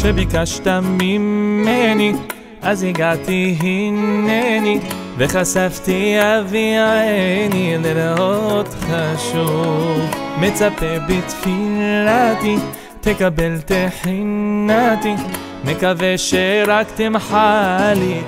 שביקשת ממני, אז הגעתי הנני, וחשפתי אבי עיני לראות חשוב. מצפה בתפילתי, תקבל תחינתי, מקווה שרק תמחה לי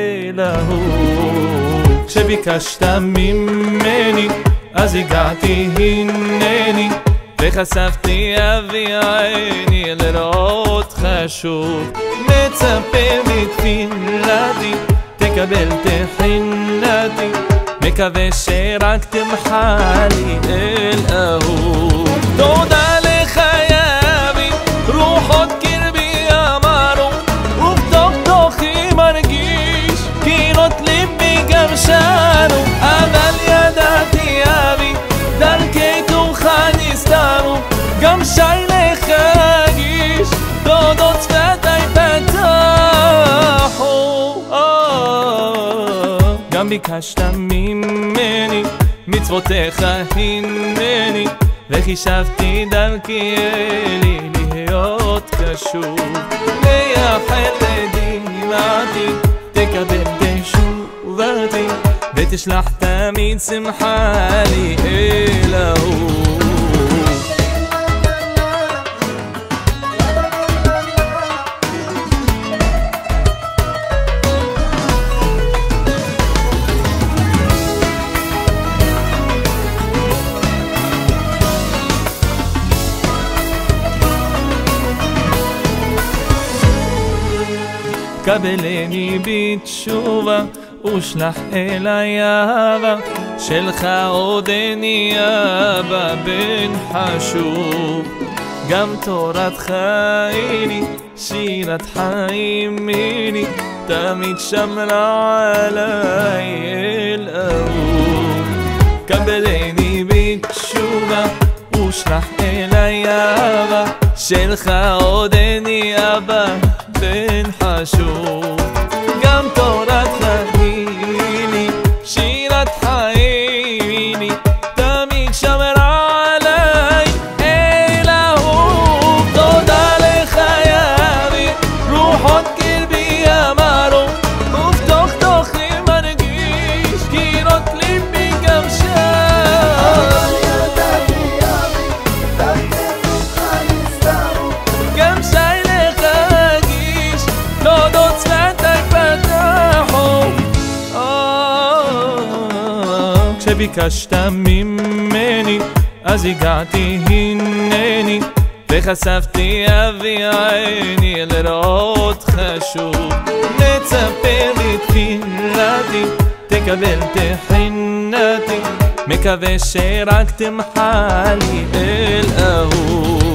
אלוהו. כשביקשת ממני, אז הגעתי הנני, וחשפתי אבי עיני לראות חשוב. מצפה בתפילתי, תקבל תחינתי, מקווה שרק תמחה לי אלוהו. תודה לך יבי, רוחות קרבי אמרו, ובתוך תוכי מרגיש קירות ליבי גם שרו. אבל ידעתי אבי, דרכי תוכה נסתרו, גם שי לך אגיש, תודות שפתי פתחו. גם ביקשת ממני, מצוותיך הנני, וחישבתי דרכי אלי להיות קשוב. מייחל לדמעתי, תקבל תשובתי, ותשלח תמיד שמחה לי אלוהו. קבלני בתשובה, ושלח אלי אהבה, שלך עודני אבא בן חשוב. גם תורת חייני, שירת חיים לי, תמיד שמרה עלי אלוהו. קבלני בתשובה, ושלח אלי אהבה, שלך עודני אבא בן חשוב. גם תורת חייני, שירת חייני, תמיד שמרה עלי אלוהו. תודה לך יבי, רוחות קרבי אמרו, ובתוך תוכי מרגיש קירות ליבי גם שם. גם שי לך אגיש, תודות שפתי פתחו. כשביקשת ממני, אז הגעתי הנני, וחשפתי אבי עיני לראות חשוב. מצפה בתפילתי, תקבל תחינתי, מקווה שרק תמחה לי אלוהו.